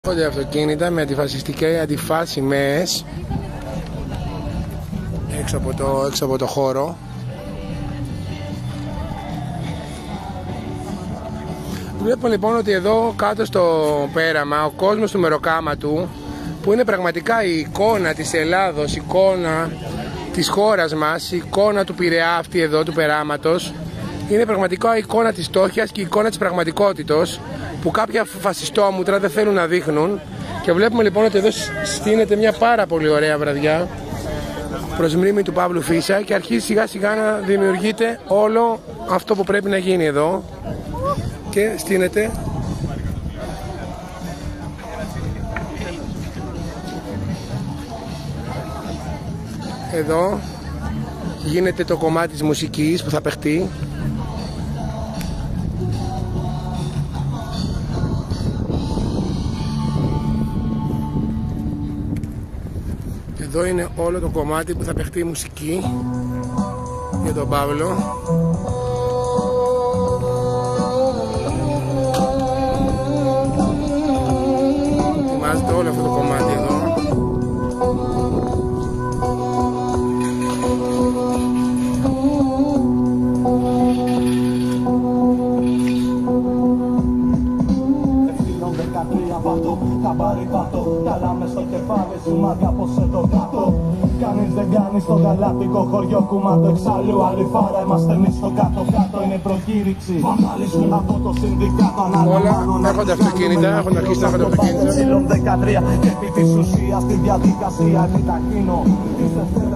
Έρχονται αυτοκίνητα με αντιφασιστικές αντιφάσιμες έξω από το χώρο. Βλέπουμε λοιπόν ότι εδώ κάτω στο πέραμα ο κόσμος του Μεροκάματου, που είναι πραγματικά η εικόνα της Ελλάδος, η εικόνα της χώρας μας, η εικόνα του Πειραιά αυτή εδώ του περάματος, είναι πραγματικά η εικόνα της στόχιας και η εικόνα της πραγματικότητος που κάποια φασιστόμουτρα δεν θέλουν να δείχνουν. Και βλέπουμε λοιπόν ότι εδώ στείνεται μια πάρα πολύ ωραία βραδιά προς μνήμη του Παύλου Φίσα και αρχίζει σιγά σιγά να δημιουργείται όλο αυτό που πρέπει να γίνει εδώ και στείνεται. Εδώ γίνεται το κομμάτι της μουσικής που θα παιχτεί. Εδώ είναι όλο το κομμάτι που θα παιχτεί η μουσική για τον Παύλο. Ετοιμάζεται όλο αυτό το κομμάτι εδώ. Κανείς δεν κάνει στο γαλάτικο χωριό κουμάτο εξάλλου. Άλλη φάρα είμαστε εμείς στο κάτω-κάτω. Είναι προκήρυξη βανδαλισμού από το συνδικάτο. Όλα έρχονται αυτοκίνητα, έχουν αρχίσει να έρχονται αυτοκίνητα. Και επί της ουσίας τη διαδικασία επιταχύνω.